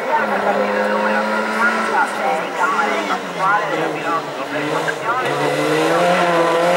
a partire dal numero 56, Cammare attuale della pilota per costruzione.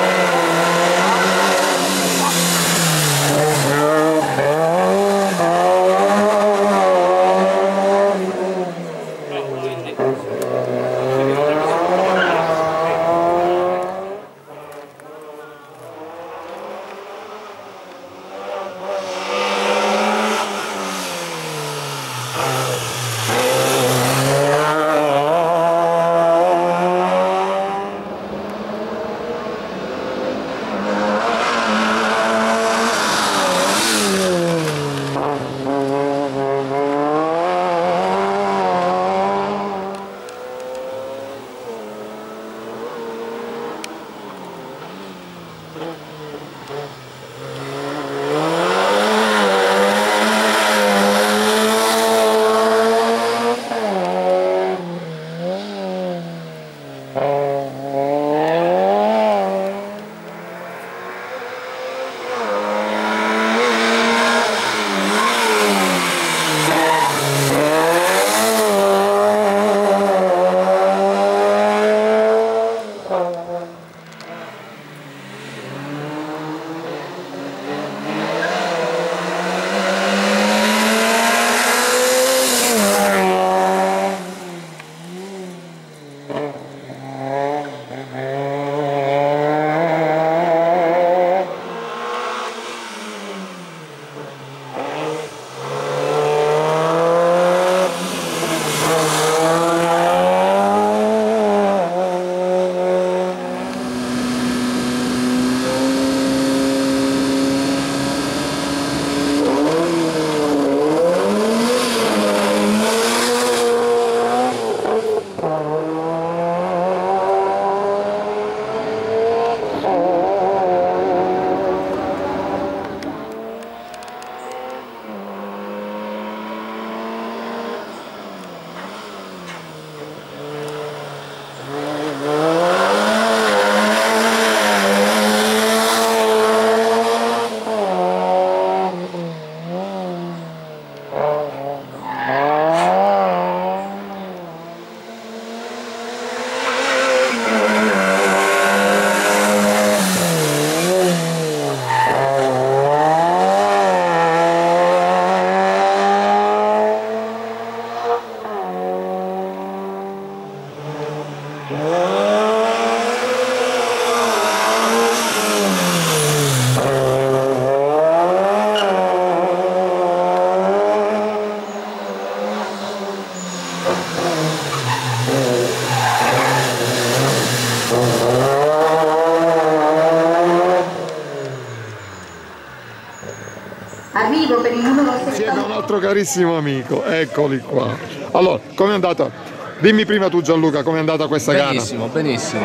Arrivo per il numero 60. Insieme a un altro carissimo amico, eccoli qua. Allora, com'è andata? Dimmi prima tu Gianluca, com'è andata questa gara? Benissimo, benissimo.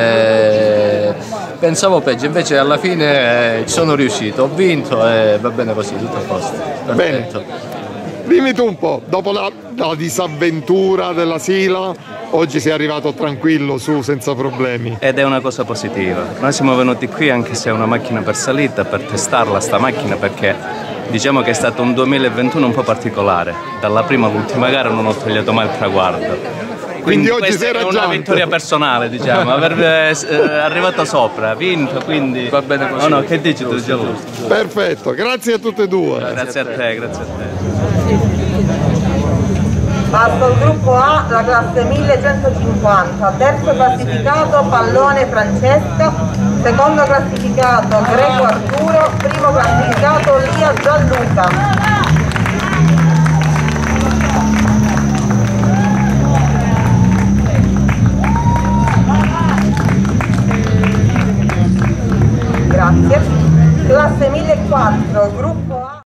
Pensavo peggio, invece alla fine ci sono riuscito, ho vinto e va bene così, tutto a posto. Perfetto. Bene. Dimmi tu un po', dopo la disavventura della Sila, oggi sei arrivato tranquillo su, senza problemi. Ed è una cosa positiva. Noi siamo venuti qui anche se è una macchina per salita, per testarla sta macchina, perché diciamo che è stato un 2021 un po' particolare. Dalla prima all'ultima gara non ho togliato mai il traguardo. Quindi oggi sei è una vittoria personale, diciamo, aver arrivato sopra, vinto, quindi va bene così. No, che dici tu Gianluca? Perfetto, grazie a tutte e due. Grazie a te, grazie a te. Passa il gruppo A, la classe 1150, terzo classificato Pallone Francesca, secondo classificato Greco Arturo, primo classificato Lia Gianluca. Grazie. Classe 1004, gruppo